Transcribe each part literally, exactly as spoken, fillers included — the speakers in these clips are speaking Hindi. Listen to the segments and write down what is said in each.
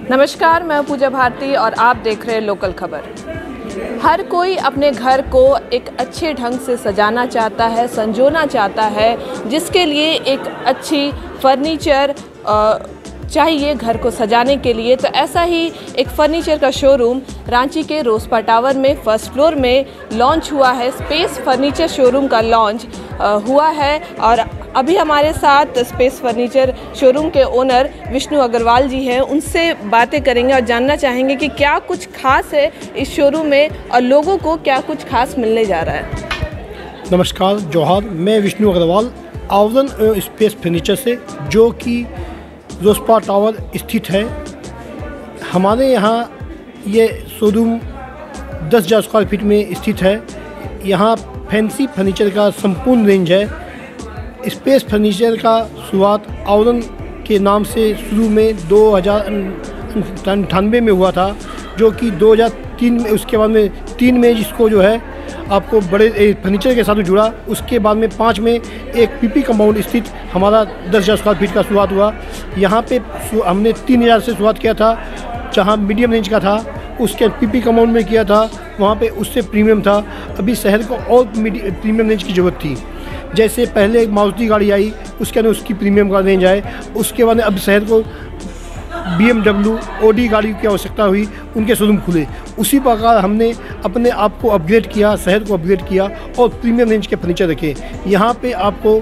नमस्कार, मैं पूजा भारती और आप देख रहे हैं लोकल खबर। हर कोई अपने घर को एक अच्छे ढंग से सजाना चाहता है, संजोना चाहता है, जिसके लिए एक अच्छी फर्नीचर चाहिए घर को सजाने के लिए। तो ऐसा ही एक फर्नीचर का शोरूम रांची के रोस्पा टावर में फर्स्ट फ्लोर में लॉन्च हुआ है। स्पेस फर्नीचर शोरूम का लॉन्च हुआ है और अभी हमारे साथ स्पेस फर्नीचर शोरूम के ओनर विष्णु अग्रवाल जी हैं। उनसे बातें करेंगे और जानना चाहेंगे कि क्या कुछ खास है इस शोरूम में और लोगों को क्या कुछ खास मिलने जा रहा है। नमस्कार, जोहार। मैं विष्णु अग्रवाल आउजन स्पेस फर्नीचर से, जो कि रोस्पा टावर स्थित है। हमारे यहाँ ये शोरूम दस हज़ार स्क्वायर फीट में स्थित है। यहाँ फैंसी फर्नीचर का संपूर्ण रेंज है। स्पेस फर्नीचर का शुरुआत आउजन के नाम से शुरू में दो हज़ार अट्ठानवे में हुआ था, जो कि दो हज़ार तीन में, उसके बाद में तीन में जिसको जो है आपको बड़े फर्नीचर के साथ जुड़ा। उसके बाद में पाँच में एक पीपी कंपाउंड स्थित हमारा दस हज़ार स्क्वायर फीट का शुरुआत हुआ। यहाँ पे हमने तीन हज़ार से शुरुआत किया था, जहाँ मीडियम रेंज का था। उसके पीपी कंपाउंड में किया था, वहाँ पे उससे प्रीमियम था। अभी शहर को और प्रीमियम रेंज की ज़रूरत थी। जैसे पहले एक मारुति गाड़ी आई, उसके अंदर उसकी प्रीमियम का रेंज आए। उसके बाद अब शहर को बी एम डब्ल्यू, ऑडी गाड़ी की आवश्यकता हुई, उनके शोरूम खुले। उसी प्रकार हमने अपने आप को अपग्रेड किया, शहर को अपग्रेड किया और प्रीमियम रेंज के फर्नीचर रखे। यहाँ पे आपको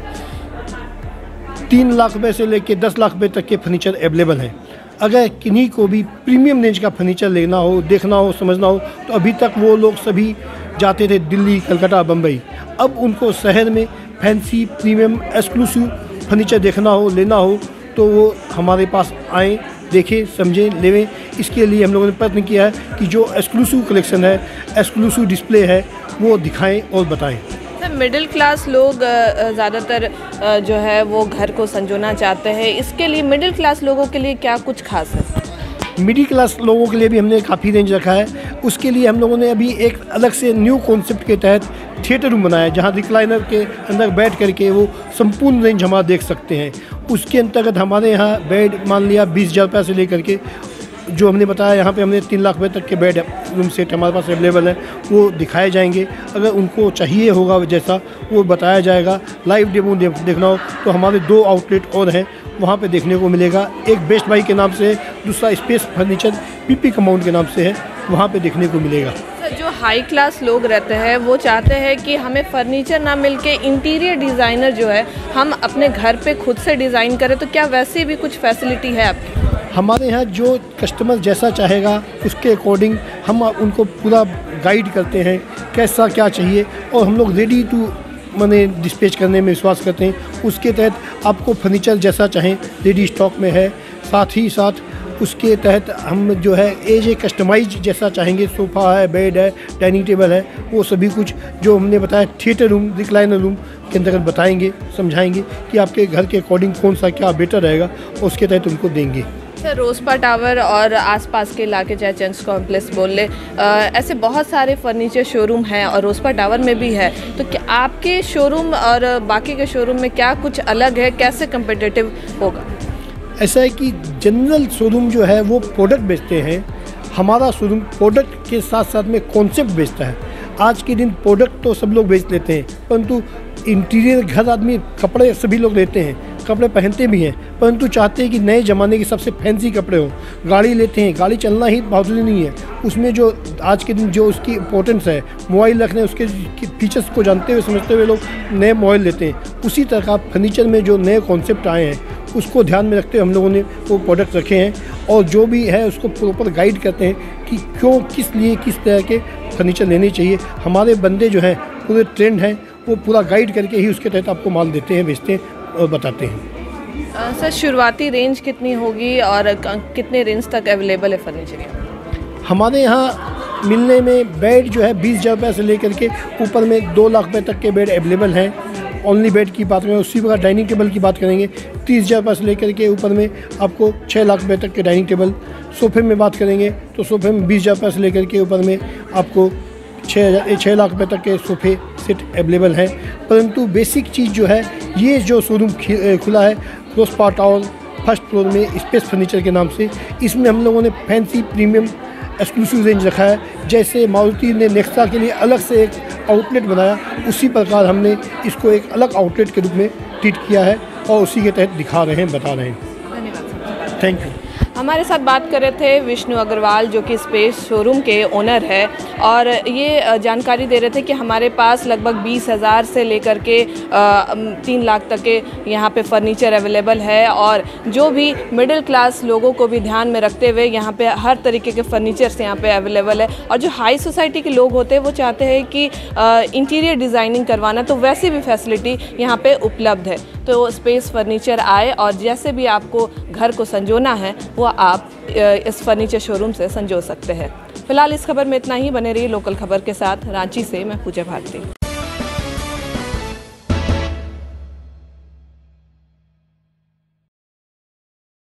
तीन लाख रुपये से लेकर दस लाख रुपये तक के फर्नीचर अवेलेबल हैं। अगर किन्हीं को भी प्रीमियम रेंज का फर्नीचर लेना हो, देखना हो, समझना हो, तो अभी तक वो लोग सभी जाते थे दिल्ली, कलकत्ता, बम्बई। अब उनको शहर में फैंसी प्रीमियम एक्सक्लूसिव फर्नीचर देखना हो, लेना हो, तो वो हमारे पास आएँ, देखें, समझें, लेवें। इसके लिए हम लोगों ने प्रयत्न किया है कि जो एक्सक्लूसिव कलेक्शन है, एक्सक्लूसिव डिस्प्ले है, वो दिखाएं और बताएं। मिडिल क्लास लोग ज़्यादातर जो है वो घर को संजोना चाहते हैं। इसके लिए मिडिल क्लास लोगों के लिए क्या कुछ खास है? मिडिल क्लास लोगों के लिए भी हमने काफ़ी रेंज रखा है। उसके लिए हम लोगों ने अभी एक अलग से न्यू कॉन्सेप्ट के तहत थिएटर रूम बनाया है, जहाँ रिक्लाइनर के अंदर बैठ करके वो संपूर्ण रेंज हमारा देख सकते हैं। उसके अंतर्गत हमारे यहाँ बेड मान लिया बीस हज़ार रुपये से लेकर के, जो हमने बताया, यहाँ पे हमने तीन लाख रुपये तक के बेड रूम सेट हमारे पास अवेलेबल है, वो दिखाए जाएंगे। अगर उनको चाहिए होगा जैसा, वो बताया जाएगा। लाइव डेमो देखना हो तो हमारे दो आउटलेट और हैं, वहाँ पे देखने को मिलेगा। एक बेस्ट बाई के नाम से है, दूसरा स्पेस फर्नीचर पीपी कंपाउंड के नाम से है, वहाँ पे देखने को मिलेगा। जो हाई क्लास लोग रहते हैं वो चाहते हैं कि हमें फर्नीचर ना मिलके इंटीरियर डिज़ाइनर जो है हम अपने घर पे खुद से डिज़ाइन करें, तो क्या वैसे भी कुछ फैसिलिटी है आपकी? हमारे यहाँ जो कस्टमर जैसा चाहेगा उसके अकॉर्डिंग हम उनको पूरा गाइड करते हैं, कैसा क्या चाहिए, और हम लोग रेडी टू माने डिस्पैच करने में विश्वास करते हैं। उसके तहत आपको फर्नीचर जैसा चाहें रेडी स्टॉक में है। साथ ही साथ उसके तहत हम जो है एज ए कस्टमाइज जैसा चाहेंगे, सोफ़ा है, बेड है, डाइनिंग टेबल है, वो सभी कुछ जो हमने बताया थिएटर रूम, रिक्लाइनर रूम के अंतर्गत बताएंगे, समझाएंगे कि आपके घर के अकॉर्डिंग कौन सा क्या बेटर रहेगा, और उसके तहत उनको देंगे। सर, रोस्पा टावर और आसपास के इलाके, चाहे चंद्स कॉम्प्लेक्स बोल ले, ऐसे बहुत सारे फर्नीचर शोरूम हैं और रोस्पा टावर में भी है। तो क्या आपके शोरूम और बाकी के शोरूम में क्या कुछ अलग है, कैसे कम्पिटिटिव होगा? ऐसा है कि जनरल शोरूम जो है वो प्रोडक्ट बेचते हैं, हमारा शोरूम प्रोडक्ट के साथ साथ में कॉन्सेप्ट बेचता है। आज के दिन प्रोडक्ट तो सब लोग बेच लेते हैं, परंतु इंटीरियर घर आदमी कपड़े सभी लोग लेते हैं, कपड़े पहनते भी हैं, परंतु चाहते हैं कि नए ज़माने के सबसे फैंसी कपड़े हों। गाड़ी लेते हैं, गाड़ी चलना ही बहादुरी नहीं है, उसमें जो आज के दिन जो उसकी इम्पोर्टेंस है, मोबाइल रखने, उसके फीचर्स को जानते हुए समझते हुए लोग नए मोबाइल लेते हैं। उसी तरह का फर्नीचर में जो नए कॉन्सेप्ट आए हैं उसको ध्यान में रखते हुए हम लोगों ने वो प्रोडक्ट रखे हैं, और जो भी है उसको प्रॉपर गाइड करते हैं कि क्यों, किस लिए, किस तरह के फर्नीचर लेने चाहिए। हमारे बंदे जो हैं पूरे ट्रेंड हैं, वो पूरा गाइड करके ही उसके तहत आपको माल देते हैं, बेचते हैं और बताते हैं। सर, शुरुआती रेंज कितनी होगी और कितने रेंज तक अवेलेबल है फर्नीचर? हमारे यहाँ मिलने में बेड जो है बीस हज़ार रुपये से लेकर के ऊपर में दो लाख रुपये तक के बेड अवेलेबल हैं। ओनली बेड की बात करें, उसी प्रकार डाइनिंग टेबल की बात करेंगे, तीस हज़ार रुपये से लेकर के ऊपर में आपको छः लाख रुपये तक के डाइनिंग टेबल। सोफ़े में बात करेंगे तो सोफ़े में बीस हज़ार रुपये से लेकर के ऊपर में आपको छः हज़ार छः लाख रुपये तक के सोफ़े सेट अवेलेबल हैं। परंतु बेसिक चीज़ जो है, ये जो शोरूम खुला है रोस्पा टावर फर्स्ट फ्लोर में स्पेस फर्नीचर के नाम से। इसमें हम लोगों ने फैंसी प्रीमियम एक्सक्लूसिव रेंज रखा है। जैसे मारुति ने नेक्सा के लिए अलग से एक आउटलेट बनाया, उसी प्रकार हमने इसको एक अलग आउटलेट के रूप में ट्रीट किया है और उसी के तहत दिखा रहे हैं, बता रहे हैं। धन्यवाद। Thank you. हमारे साथ बात कर रहे थे विष्णु अग्रवाल, जो कि स्पेस शोरूम के ओनर है, और ये जानकारी दे रहे थे कि हमारे पास लगभग बीस हज़ार से लेकर के तीन लाख तक के यहाँ पे फर्नीचर अवेलेबल है, और जो भी मिडिल क्लास लोगों को भी ध्यान में रखते हुए यहाँ पे हर तरीके के फर्नीचर्स यहाँ पे अवेलेबल है। और जो हाई सोसाइटी के लोग होते हैं वो चाहते हैं कि इंटीरियर डिज़ाइनिंग करवाना, तो वैसी भी फैसिलिटी यहाँ पे उपलब्ध है। तो स्पेस फर्नीचर आए और जैसे भी आपको घर को संजोना है वो आप इस फर्नीचर शोरूम से संजो सकते हैं। फिलहाल इस खबर में इतना ही। बने रहिए लोकल खबर के साथ। रांची से मैं पूजा भारती।